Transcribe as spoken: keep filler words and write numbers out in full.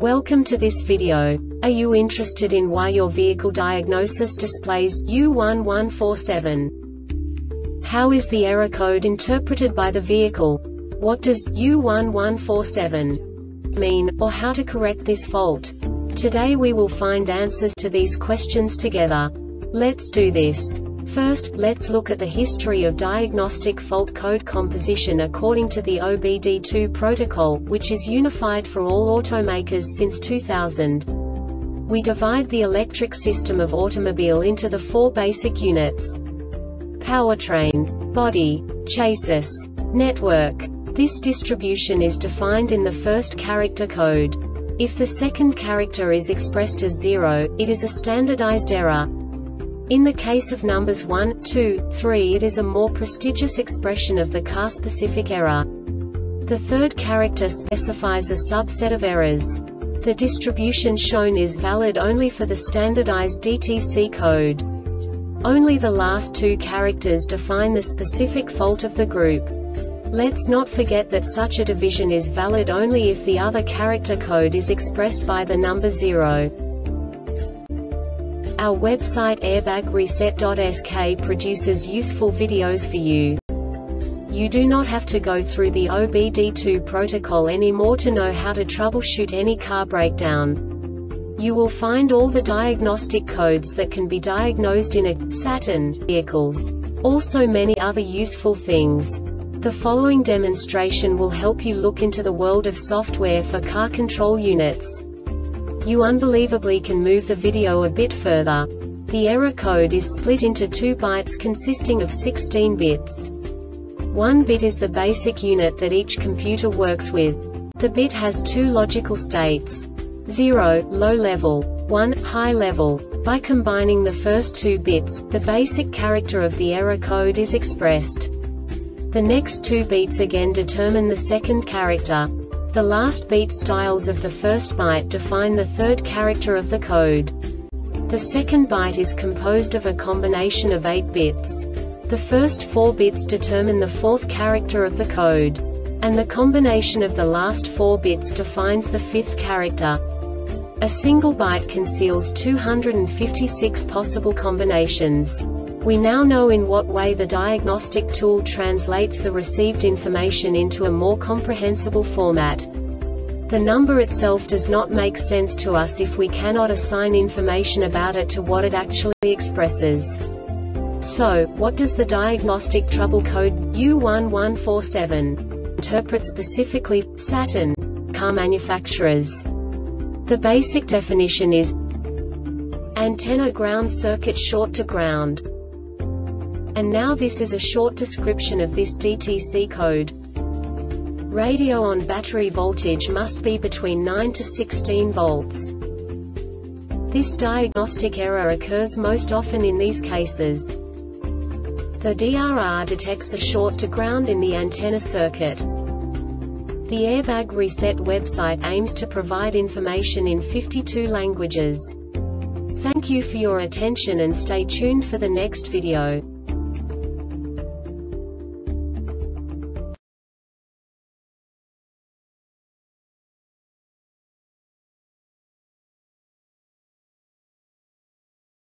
Welcome to this video. Are you interested in why your vehicle diagnosis displays U one one four seven? How is the error code interpreted by the vehicle? What does U one one four seven mean, or how to correct this fault? Today we will find answers to these questions together. Let's do this. First, let's look at the history of diagnostic fault code composition according to the O B D two protocol, which is unified for all automakers since two thousand. We divide the electric system of automobile into the four basic units: powertrain, body, chassis, network. This distribution is defined in the first character code. If the second character is expressed as zero, it is a standardized error. In the case of numbers one, two, three, it is a more prestigious expression of the car-specific error. The third character specifies a subset of errors. The distribution shown is valid only for the standardized D T C code. Only the last two characters define the specific fault of the group. Let's not forget that such a division is valid only if the other character code is expressed by the number zero. Our website airbag reset dot S K produces useful videos for you. You do not have to go through the O B D two protocol anymore to know how to troubleshoot any car breakdown. You will find all the diagnostic codes that can be diagnosed in a Saturn vehicles. Also many other useful things. The following demonstration will help you look into the world of software for car control units. You unbelievably can move the video a bit further. The error code is split into two bytes consisting of sixteen bits. One bit is the basic unit that each computer works with. The bit has two logical states: zero, low level, one, high level. By combining the first two bits, the basic character of the error code is expressed. The next two beats again determine the second character. The last beat styles of the first byte define the third character of the code. The second byte is composed of a combination of eight bits. The first four bits determine the fourth character of the code. And the combination of the last four bits defines the fifth character. A single byte conceals two hundred fifty-six possible combinations. We now know in what way the diagnostic tool translates the received information into a more comprehensible format. The number itself does not make sense to us if we cannot assign information about it to what it actually expresses. So, what does the diagnostic trouble code U one one four seven interpret specifically for Saturn car manufacturers? The basic definition is antenna ground circuit short to ground. And now this is a short description of this D T C code. Radio on battery voltage must be between nine to sixteen volts. This diagnostic error occurs most often in these cases. The D R R detects a short to ground in the antenna circuit. The Airbag Reset website aims to provide information in fifty-two languages. Thank you for your attention and stay tuned for the next video.